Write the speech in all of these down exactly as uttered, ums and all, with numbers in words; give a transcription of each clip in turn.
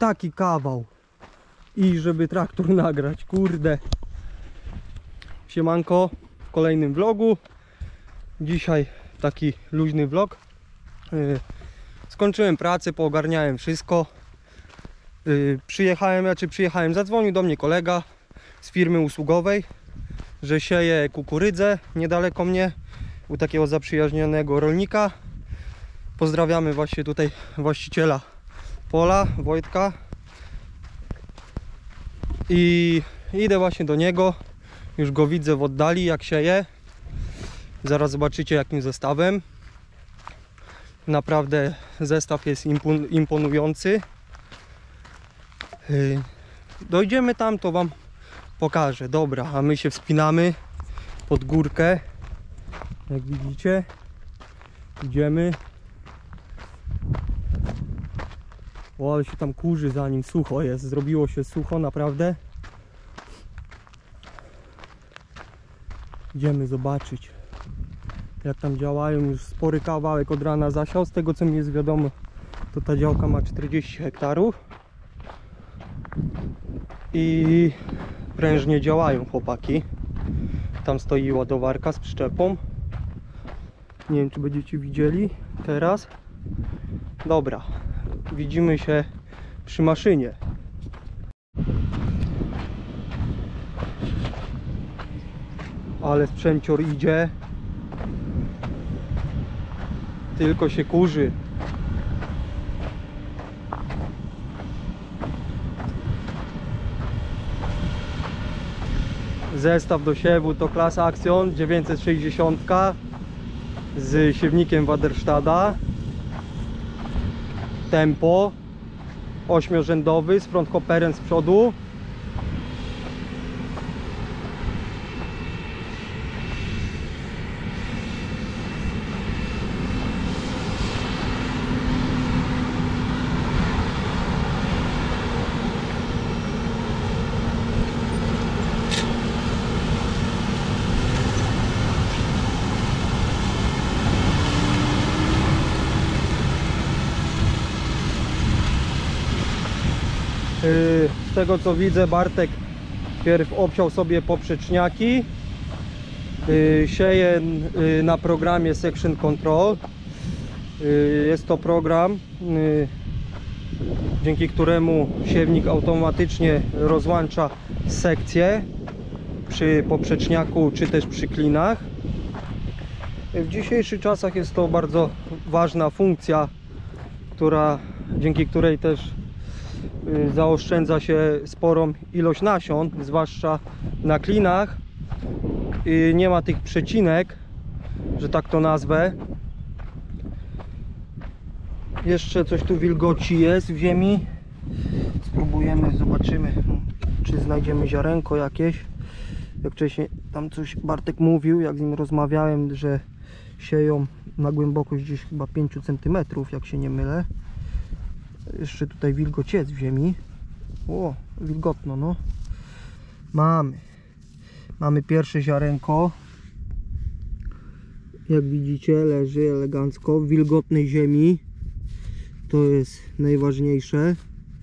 taki kawał. I żeby traktor nagrać, kurde. Siemanko, w kolejnym vlogu. Dzisiaj taki luźny vlog. Yy, skończyłem pracę, poogarniałem wszystko. Yy, przyjechałem, ja czy przyjechałem, zadzwonił do mnie kolega z firmy usługowej, że sieje kukurydzę niedaleko mnie u takiego zaprzyjaźnionego rolnika. Pozdrawiamy właśnie tutaj właściciela pola, Wojtka. I idę właśnie do niego. Już go widzę w oddali, jak sieje. Zaraz zobaczycie, jakim zestawem. Naprawdę zestaw jest imponujący. Dojdziemy tam, to wam pokażę. Dobra, a my się wspinamy pod górkę. Jak widzicie, idziemy. O, ale się tam kurzy, zanim sucho jest. Zrobiło się sucho, naprawdę. Idziemy zobaczyć, jak tam działają. Już spory kawałek od rana zasiał. Z tego, co mi jest wiadomo, to ta działka ma czterdzieści hektarów. I prężnie działają chłopaki. Tam stoi ładowarka z przyczepą. Nie wiem, czy będziecie widzieli teraz. Dobra, widzimy się przy maszynie. Ale sprzęcior idzie. Tylko się kurzy. Zestaw do siewu to klasa Action dziewięćset sześćdziesiąt z siewnikiem Waderstadta. Tempo ośmiorzędowy z fronthopperem z przodu. Z tego, co widzę, Bartek pierw obciął sobie poprzeczniaki. Sieje na programie Section Control. Jest to program, dzięki któremu siewnik automatycznie rozłącza sekcję przy poprzeczniaku czy też przy klinach. W dzisiejszych czasach jest to bardzo ważna funkcja, która, dzięki której też zaoszczędza się sporą ilość nasion, zwłaszcza na klinach. I nie ma tych przecinek, że tak to nazwę. Jeszcze coś tu wilgoci jest w ziemi. Spróbujemy, zobaczymy, czy znajdziemy ziarenko jakieś. Jak wcześniej tam coś Bartek mówił, jak z nim rozmawiałem, że sieją na głębokość gdzieś chyba pięć centymetrów, jak się nie mylę. Jeszcze tutaj wilgoć jest w ziemi. O, wilgotno, no. Mamy. Mamy pierwsze ziarenko. Jak widzicie, leży elegancko w wilgotnej ziemi. To jest najważniejsze.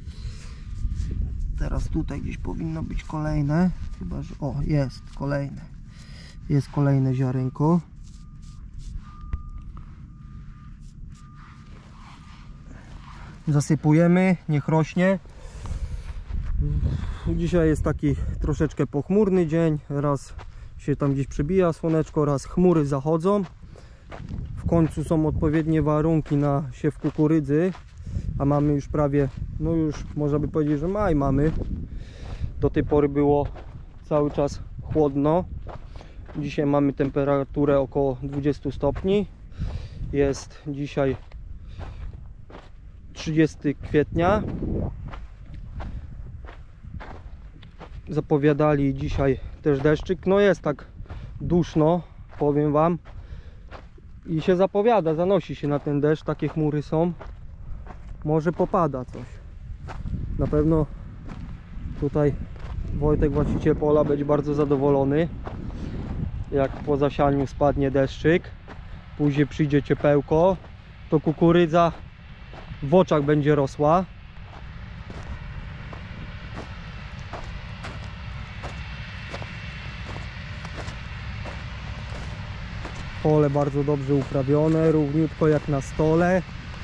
Teraz tutaj gdzieś powinno być kolejne. Chyba, że... O, jest kolejne. Jest kolejne ziarenko. Zasypujemy, niech rośnie. Dzisiaj jest taki troszeczkę pochmurny dzień. Raz się tam gdzieś przebija słoneczko, raz chmury zachodzą. W końcu są odpowiednie warunki na siew kukurydzy. A mamy już prawie, no już można by powiedzieć, że maj mamy. Do tej pory było cały czas chłodno. Dzisiaj mamy temperaturę około dwudziestu stopni. Jest dzisiaj trzydziestego kwietnia. Zapowiadali dzisiaj też deszczyk. No jest tak duszno, powiem wam. I się zapowiada, zanosi się na ten deszcz. Takie chmury są. Może popada coś. Na pewno tutaj Wojtek, właściciel pola, będzie bardzo zadowolony, jak po zasianiu spadnie deszczyk. Później przyjdzie ciepełko, to kukurydza w oczach będzie rosła. Pole bardzo dobrze uprawione, równiutko jak na stole.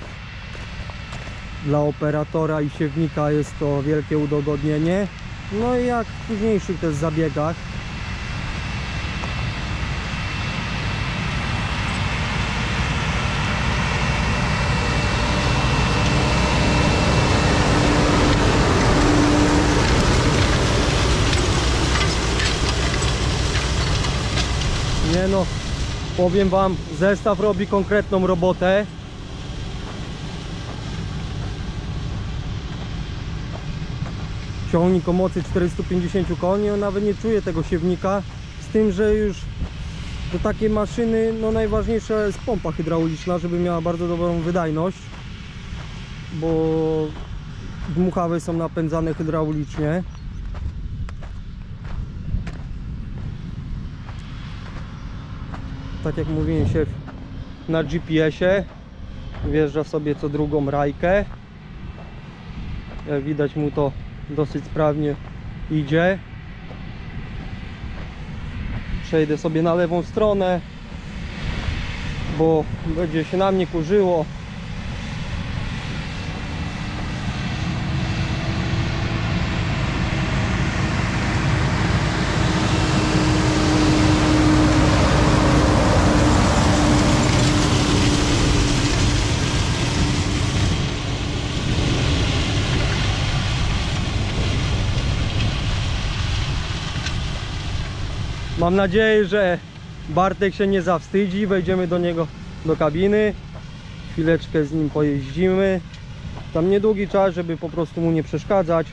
Dla operatora i siewnika jest to wielkie udogodnienie. No i jak w późniejszych też zabiegach. Nie no, powiem wam, zestaw robi konkretną robotę. Ciągnik o mocy czterysta pięćdziesiąt koni, on nawet nie czuje tego siewnika, z tym, że już do takiej maszyny no najważniejsza jest pompa hydrauliczna, żeby miała bardzo dobrą wydajność, bo dmuchawy są napędzane hydraulicznie. Tak jak mówiłem, siew na G P S-ie wjeżdża sobie co drugą rajkę. Jak widać, mu to dosyć sprawnie idzie. Przejdę sobie na lewą stronę, bo będzie się na mnie kurzyło. Mam nadzieję, że Bartek się nie zawstydzi. Wejdziemy do niego do kabiny. Chwileczkę z nim pojeździmy. Tam niedługi czas, żeby po prostu mu nie przeszkadzać.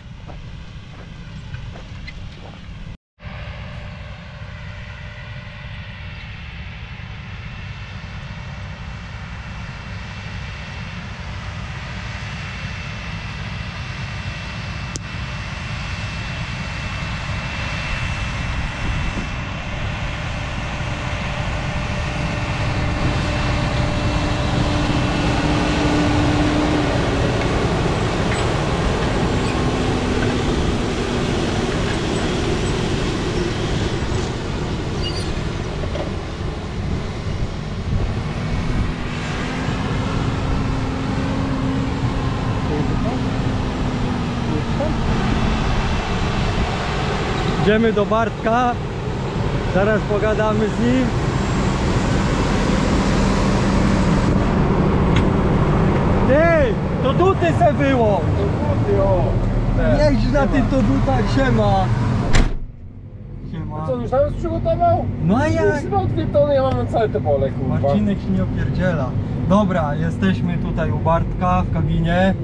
Idziemy do Bartka, zaraz pogadamy z nim. Ty, to duty se było! Jedź na tym to dutach, siema! Siema. Co, już nawet przygotował? No a jak? Chyba dwie tony, ja mam na całe te pole, kurwa. Marcinek się nie opierdziela. Dobra, jesteśmy tutaj u Bartka w kabinie.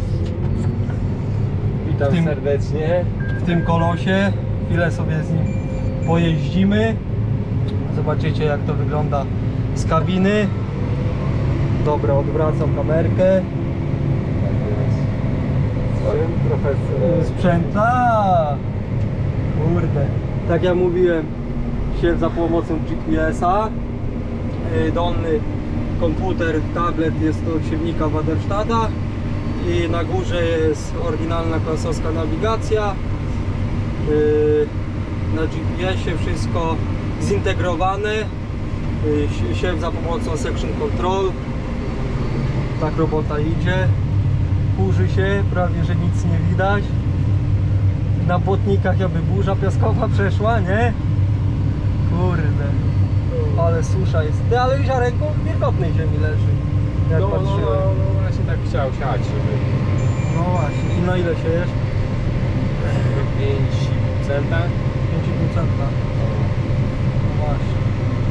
Witam w tym, serdecznie. w tym kolosie. Chwilę sobie z nim pojeździmy. Zobaczycie, jak to wygląda z kabiny. Dobra, odwracam kamerkę. Swoim profesor. Sprzęta. Kurde. Tak jak mówiłem, siew za pomocą G P S-a. Dolny komputer, tablet jest od siewnika Waderstadta. I na górze jest oryginalna klasowska nawigacja. Na G P S-ie wszystko zintegrowane. Siew za pomocą section control. Tak robota idzie. Kurzy się, prawie że nic nie widać. Na błotnikach jakby burza piaskowa przeszła, nie? Kurde. Ale susza jest. Ty, ale ziarenko w wilgotnej ziemi leży. Jak No, no, patrzyłem. no, no właśnie tak chciał siać, żeby No właśnie. I na ile siejesz? pięć procent. pięć i pół centa. No właśnie.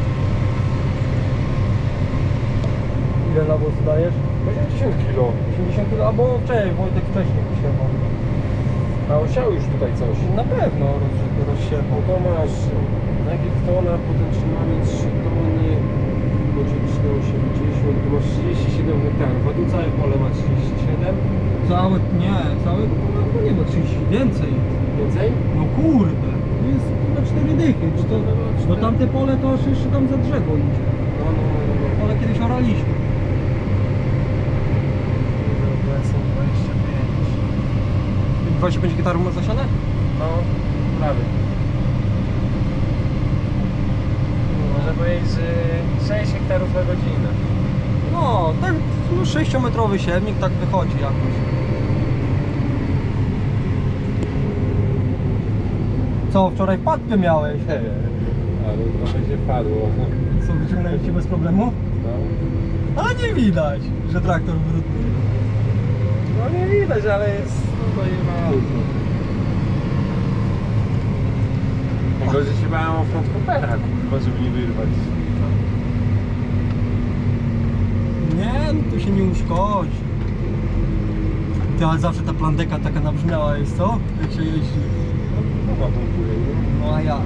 Ile nawozu dajesz? osiemdziesiąt kilo. osiemdziesiąt kilo, albo wczoraj Wojtek wcześniej posiewał. A osiał już tutaj coś. Na pewno roz, No rozsiewał. to masz najpierw tona, potem trzymamy trzy tony, potem cztery osiemdziesiąt, to masz trzydzieści siedem hektarów, a tu całe pole ma trzydzieści siedem. Całe, nie, całego pola chyba nie ma trzydzieści, więcej. Więcej? No kurde, to jest na cztery dychy, czy to, no tamte pole to aż jeszcze tam za drzewo idzie. No, no, no, no. Ale kiedyś oraliśmy. Są dwadzieścia pięć. dwadzieścia pięć hektarów ma zasiane? No, prawie. Może bo jeździ sześć hektarów na godzinę. No, tak no, sześciometrowy siewnik tak wychodzi jakoś. Co, wczoraj wpadkę miałeś? Ale trochę się padło. Co, wyciągnęliście bez problemu? No. Ale nie widać, że traktor brudny. No nie widać, ale jest no to nie ma auto. Tylko, że się bałem o front kopera, kurwa, żeby nie wyrwać. Nie, no to się nie uszkodzi. Ty, ale zawsze ta plandeka taka nabrzmiała jest, co? Jak się jeździ. No chyba pompuje, nie? No a ja.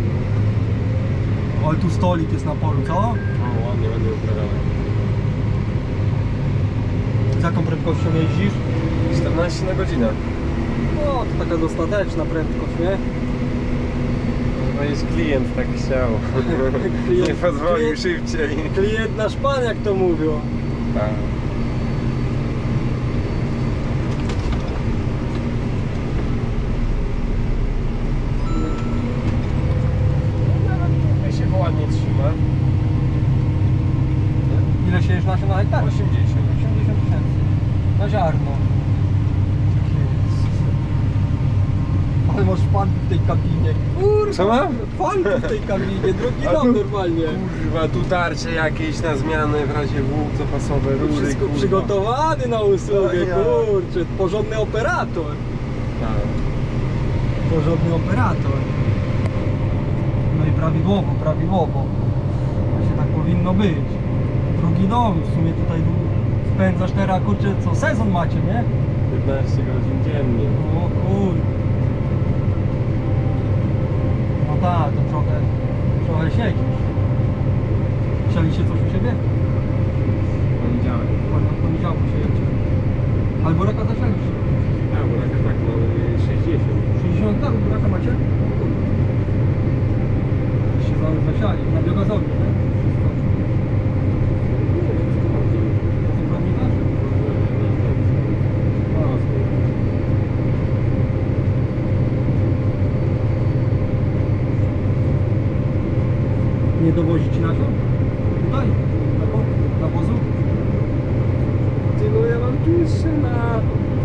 Ale tu stolik jest na polu, co? No ładnie, ładnie uprawione. Z jaką prędkością jeździsz? czternaście na godzinę. No, to taka dostateczna prędkość, nie? No jest klient tak chciał. Klient- Nie pozwolił klient- szybciej. Klient nasz pan, jak to mówią. Tak. Nawet się ładnie trzyma. Ile siejesz nasion na hektar? osiemdziesiąt. osiemdziesiąt tysięcy. Na ziarno. Ale masz fan w tej kabinie. Kurwa, Co mam? fan w tej kabinie, drugi A dom tu- normalnie. Kurwa, tu tarcze jakieś na zmianę w razie W, zapasowe rury, Wszystko kurwa. przygotowany na usługę, Ja. kurczę. Porządny operator. Tak. Porządny operator. No i prawidłowo, prawidłowo. Właśnie tak powinno być. Drugi dom, w sumie tutaj spędzasz teraz, kurczę, co sezon macie, nie? piętnaście godzin dziennie. O kur... No tak, to trochę, trochę siedzisz. Chcieliście coś u siebie? Poniedziałek. W poniedziałku siedzicie. Albo raka zaczęliście. A, bo tak, tak, no sześćdziesiąt. sześćdziesiąt tak, raka macie? Się za- zasiali, na biogazowni, nie? Wszystko. To co prawnikarz? Nie dowozi ci nasion? Tutaj? Na, po, na wozu? Ty, no ja mam tu jeszcze na...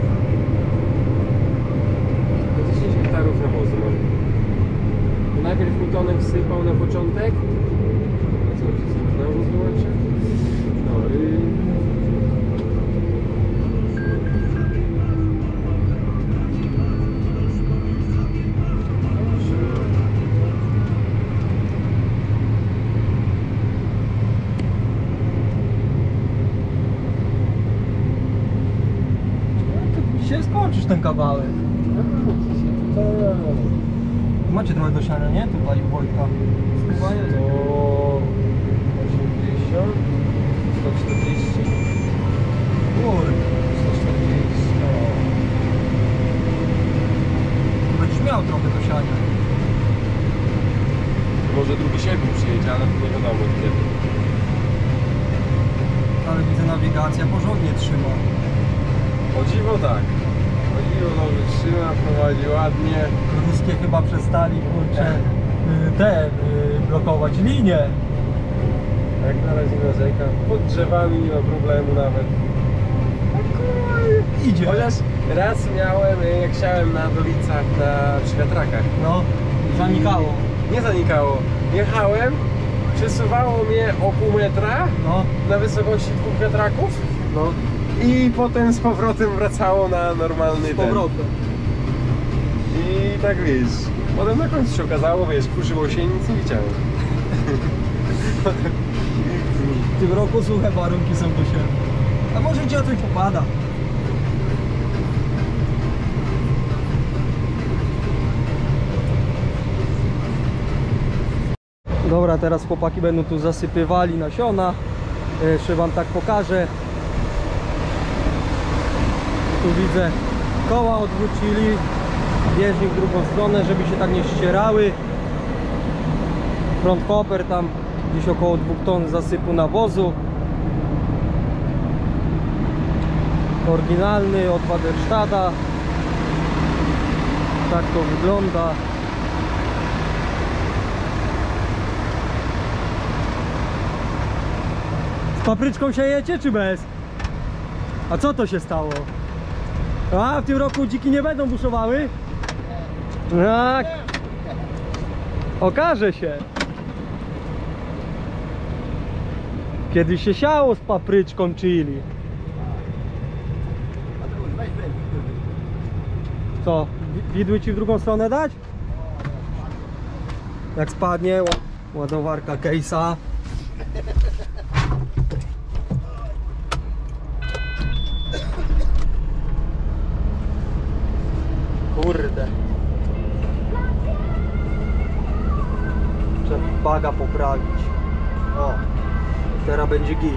dziesięć hektarów nawozu mam. Najpierw mi tonę wsypał na początek. A co, czy sobie nawóz wyłączę? No i... Dzisiaj skończysz ten kawałek. Macie trochę do siania, nie? Tutaj u Wojtka. Chyba jest. sto osiemdziesiąt, sto czterdzieści, Kurde. sto czterdzieści, o. Będziesz miał trochę do siania. Może drugi sierpień przyjedzie, ale nie wiadomo kiedy. Ale widzę, nawigacja porządnie trzyma. O dziwo tak. O dziwo dobrze trzyma, prowadzi ładnie. Ruskie chyba przestali, kurczę, y, te, y, blokować linie. Jak na razie narzekam. Pod drzewami nie ma problemu nawet. Idzie. Chociaż raz miałem, jak siałem na Dolicach na przy wiatrakach. No, zanikało. Nie zanikało. Jechałem, przesuwało mnie o pół metra No, na wysokości dwóch wiatraków no, i potem z powrotem wracało na normalny z powrotem. ten. I tak wiesz, potem na końcu się okazało, wiesz, kurzyło się i nic nie widziałem. W tym roku suche warunki są do siebie. A może cię o coś popada. Dobra, teraz chłopaki będą tu zasypywali nasiona. Jeszcze wam tak pokażę. Tu widzę, koła odwrócili, bieżnik w drugą stronę, żeby się tak nie ścierały. Front hopper tam gdzieś około dwóch ton zasypu nawozu. Oryginalny od Waderstadta. Tak to wygląda. Z papryczką siejecie czy bez? A co to się stało? A w tym roku dziki nie będą buszowały? Tak. Okaże się. Kiedyś się siało z papryczką chili. Co? wi- Widły ci w drugą stronę dać? Jak spadnie, ła- ładowarka case'a. Kurde. Trzeba baga poprawić. O, teraz będzie git.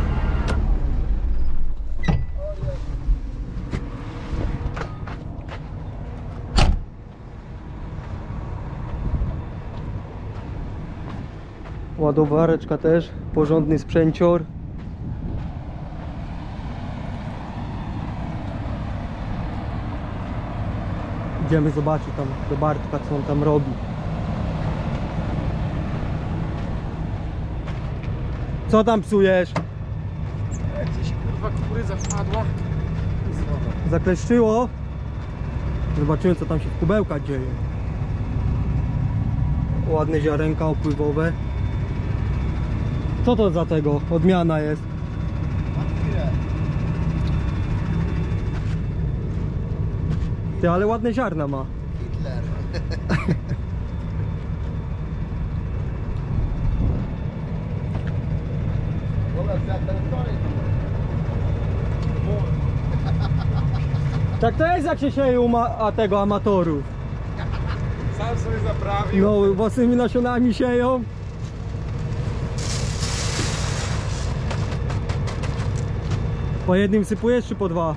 Ładowareczka też, porządny sprzęcior. Idziemy zobaczyć tam do Bartka, co on tam robi. Co tam psujesz? Gdzieś kurwa kukurydza wpadła. Zakleszczyło? Zobaczymy, co tam się w kubełkach dzieje. Ładne ziarenka opływowe. Co to za tego? Odmiana jest. Ty, ale ładne ziarna ma. Hitler. Dobra, jak ten koniec. Tak to jest, jak się sieje u ma a tego amatorów. Sam sobie zaprawił. No, własnymi nasionami sieją. Po jednym sypujesz czy po dwa?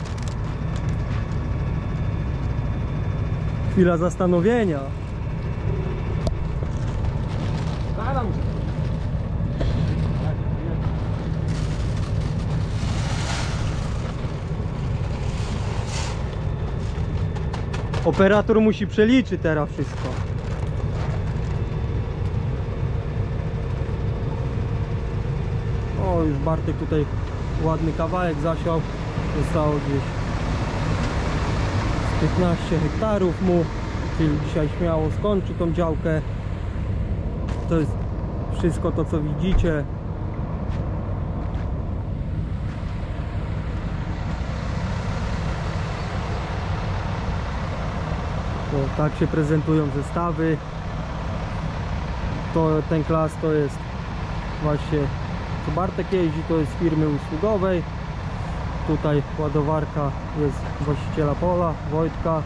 Chwila zastanowienia. Staram się. Operator musi przeliczyć teraz wszystko. O, już Bartek tutaj ładny kawałek zasiał. Zostało gdzieś piętnaście hektarów mu, czyli dzisiaj śmiało skończy tą działkę. To jest wszystko to, co widzicie. O, tak się prezentują zestawy. To, ten klas to jest właśnie, co Bartek jeździ, to jest z firmy usługowej. Tutaj ładowarka jest właściciela pola, Wojtka.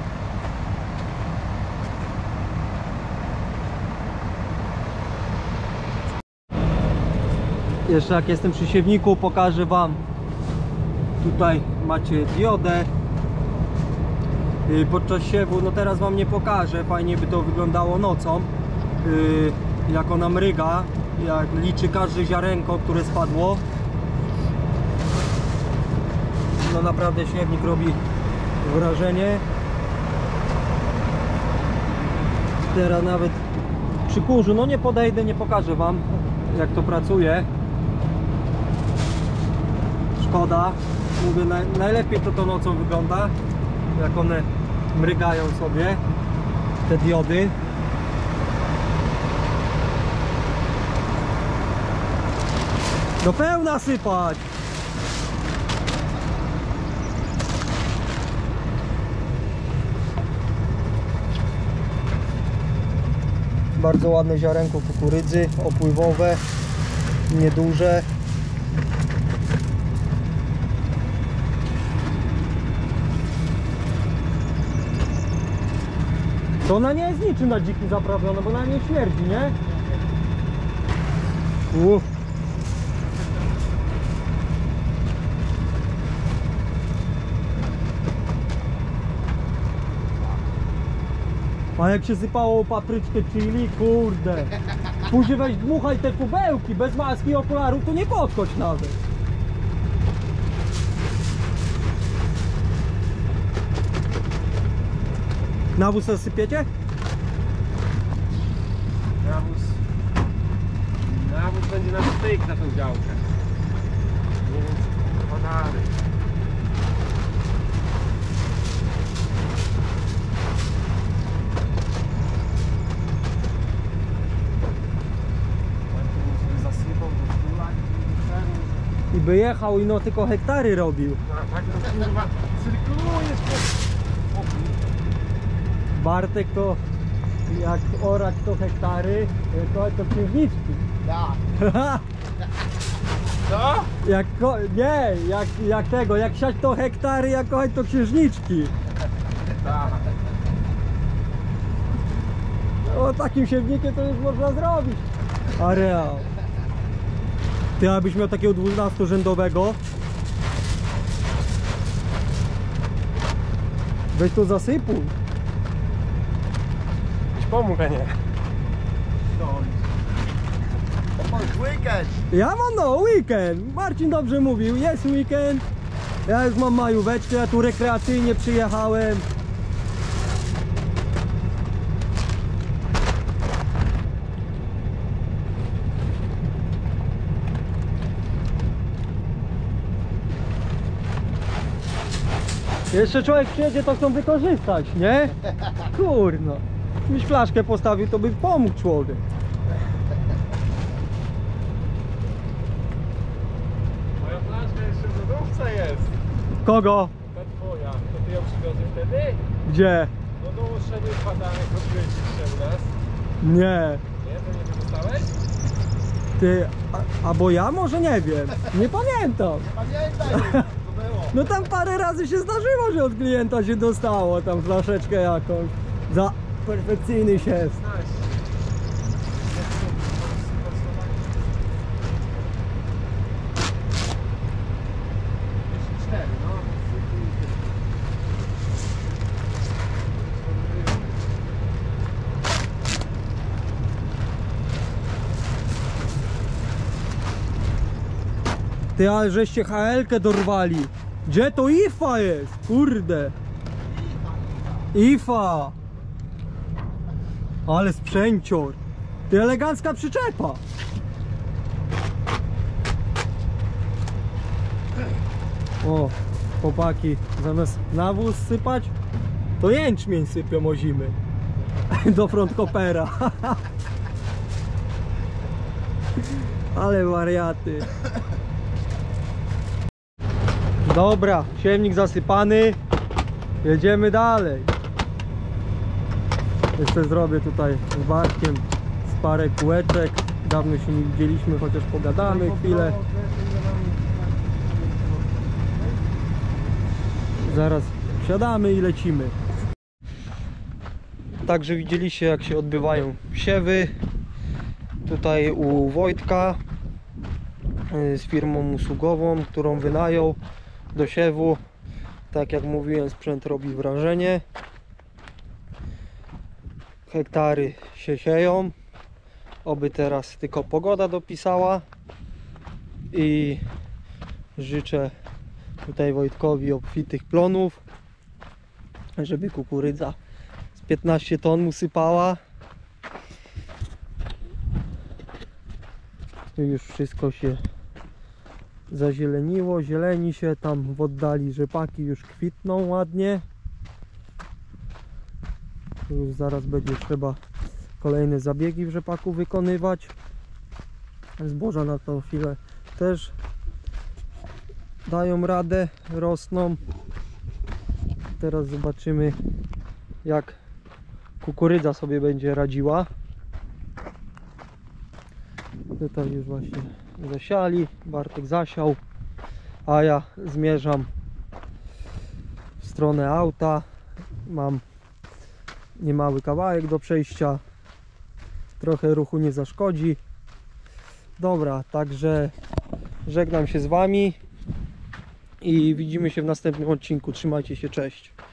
Jeszcze jak jestem przy siewniku, pokażę wam. Tutaj macie diodę. Yy, podczas siewu, no teraz wam nie pokażę, fajnie by to wyglądało nocą. Yy, jak ona mryga, jak liczy każde ziarenko, które spadło. No naprawdę siewnik robi wrażenie. Teraz nawet przy kurzu, no nie podejdę, nie pokażę wam, jak to pracuje. Szkoda, mówię, naj, najlepiej to to nocą wygląda, jak one mrygają sobie, te diody. Do pełna sypać! Bardzo ładne ziarenko kukurydzy, opływowe, nieduże. To ona nie jest niczym na dziki zaprawiona, bo ona nie śmierdzi, nie? Uff. A jak się sypało papryczkę chili, kurde. Później weź dmuchaj te kubełki, bez maski i okularów to nie podchodź nawet. Nawóz zasypiecie? Nawóz. Nawóz będzie na styk na tą działkę. by jechał i no tylko hektary robił. A tak to kurwa cyrkulujesz po... O, Bartek to jak orać to hektary, to, to księżniczki. Ja. co? Jak ko nie, jak, jak tego, jak siać to hektary, jak kochać to księżniczki. Tak. O takim siewnikiem to już można zrobić. Areał. Ty abyś miał takiego dwunastorzędowego. Weź to zasypuj. Byś pomógł, a nie. Weekend. Ja mam no weekend. Marcin dobrze mówił, jest weekend. Ja już mam majóweczkę, ja tu rekreacyjnie przyjechałem. Jeszcze człowiek przyjedzie, to chcą wykorzystać, nie? Kurno. Gdybyś flaszkę postawił, to by pomógł człowiek. Moja flaszka jeszcze w lodówce jest. Kogo? Ta twoja. To ty ją przywiozłeś wtedy? Gdzie? No do uszczeniu badanek robiłeś jeszcze u nas. Nie. Nie? To nie wystałeś? Ty, a, albo ja może nie wiem. Nie pamiętam. Pamiętaj, co było. No tam parę razy się zdarzyło, że od klienta się dostało tam flaszeczkę jakąś. Za perfekcyjny siew. Ty, ale żeście H L-kę dorwali. Gdzie to I F A jest? Kurde. I F A. Ale sprzęcior. Ty, elegancka przyczepa. O, chłopaki, zamiast nawóz sypać, to jęczmień sypią o zimy. Do frontkopera. Ale wariaty. Dobra, siewnik zasypany. Jedziemy dalej. Jeszcze zrobię tutaj z Bartkiem z parę kółeczek. Dawno się nie widzieliśmy, chociaż pogadamy chwilę. Zaraz wsiadamy i lecimy. Także widzieliście, jak się odbywają siewy. Tutaj u Wojtka z firmą usługową, którą wynajął do siewu. Tak jak mówiłem, sprzęt robi wrażenie. Hektary się sieją. Oby teraz tylko pogoda dopisała. I życzę tutaj Wojtkowi obfitych plonów, żeby kukurydza z piętnaście ton mu sypała. Już wszystko się zazieleniło, zieleni się, tam w oddali rzepaki już kwitną ładnie. Już zaraz będzie trzeba kolejne zabiegi w rzepaku wykonywać. Zboża na tą chwilę też dają radę, rosną. Teraz zobaczymy, jak kukurydza sobie będzie radziła. Tutaj już właśnie zasiali, Bartek zasiał, a ja zmierzam w stronę auta. Mam niemały kawałek do przejścia, trochę ruchu nie zaszkodzi. Dobra, także żegnam się z wami i widzimy się w następnym odcinku. Trzymajcie się, cześć.